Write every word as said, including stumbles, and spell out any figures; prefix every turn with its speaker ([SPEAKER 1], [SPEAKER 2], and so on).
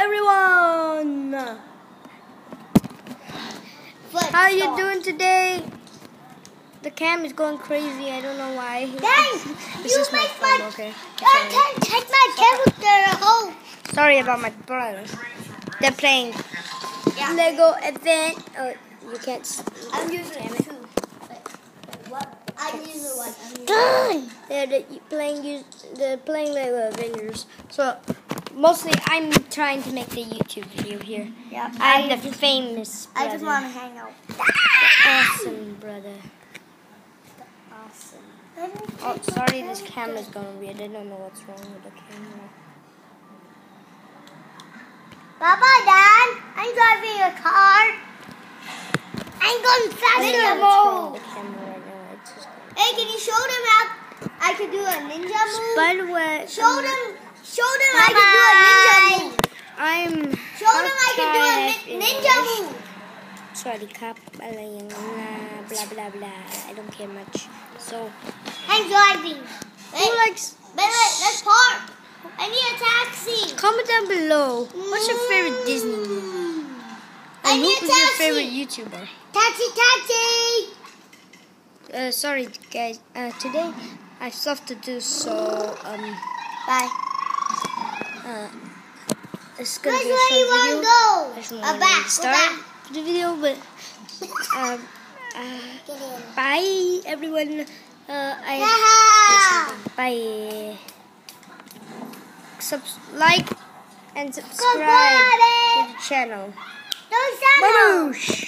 [SPEAKER 1] everyone!
[SPEAKER 2] Foot
[SPEAKER 1] How are you
[SPEAKER 2] stomp.
[SPEAKER 1] doing today? The cam is going crazy. I don't know why.
[SPEAKER 2] Dang!
[SPEAKER 1] This
[SPEAKER 2] You
[SPEAKER 1] is my
[SPEAKER 2] make
[SPEAKER 1] phone,
[SPEAKER 2] my...
[SPEAKER 1] okay?
[SPEAKER 2] I can't take my character home.
[SPEAKER 1] Sorry about my brothers. They're playing
[SPEAKER 2] Yeah.
[SPEAKER 1] Lego event. Oh, you can't. s-
[SPEAKER 2] I'm using
[SPEAKER 1] Damn
[SPEAKER 2] it
[SPEAKER 1] it.
[SPEAKER 2] too. Wait, what? I'm using one. I'm using
[SPEAKER 1] Done. They're the, playing. use- They're playing Lego Avengers. So mostly, I'm trying to make the YouTube video here.
[SPEAKER 2] Yeah.
[SPEAKER 1] I'm
[SPEAKER 2] I,
[SPEAKER 1] the famous brother.
[SPEAKER 2] I just want to hang out.
[SPEAKER 1] Awesome brother. Awesome. Oh, sorry, this camera's going weird. I don't know what's wrong with the camera.
[SPEAKER 2] Papa, Dad, I'm driving a car. I'm going
[SPEAKER 1] I
[SPEAKER 2] fast
[SPEAKER 1] don't
[SPEAKER 2] in
[SPEAKER 1] know
[SPEAKER 2] the
[SPEAKER 1] what's wrong
[SPEAKER 2] mode.
[SPEAKER 1] with the camera right now. It's just
[SPEAKER 2] Hey, can you show them how I can do a ninja move?
[SPEAKER 1] By the way,
[SPEAKER 2] Show them, show them I can do a ninja move.
[SPEAKER 1] I'm
[SPEAKER 2] Show them I can do a ni- ninja move.
[SPEAKER 1] Sorry, cup, blah blah blah blah. I don't care much. So,
[SPEAKER 2] I'm driving.
[SPEAKER 1] who
[SPEAKER 2] Wait,
[SPEAKER 1] likes?
[SPEAKER 2] wait, wait, let's park. I need a taxi.
[SPEAKER 1] Comment down below. What's your favorite Disney movie?
[SPEAKER 2] I
[SPEAKER 1] And who
[SPEAKER 2] need a
[SPEAKER 1] is your
[SPEAKER 2] taxi.
[SPEAKER 1] favorite YouTuber?
[SPEAKER 2] Taxi, taxi.
[SPEAKER 1] Uh, sorry guys. Uh, today I have stuff to do, so um,
[SPEAKER 2] Bye.
[SPEAKER 1] uh, it's gonna
[SPEAKER 2] Which
[SPEAKER 1] be a
[SPEAKER 2] way you
[SPEAKER 1] short
[SPEAKER 2] want
[SPEAKER 1] video.
[SPEAKER 2] to go?
[SPEAKER 1] I just
[SPEAKER 2] Uh,
[SPEAKER 1] want to
[SPEAKER 2] back, go
[SPEAKER 1] start
[SPEAKER 2] back.
[SPEAKER 1] the video, but um, uh,
[SPEAKER 2] Get in.
[SPEAKER 1] bye everyone. Uh, I
[SPEAKER 2] Yeah.
[SPEAKER 1] bye. Subs like and subscribe
[SPEAKER 2] Goodbye.
[SPEAKER 1] to the channel.
[SPEAKER 2] Don't stand up.
[SPEAKER 1] Baboosh!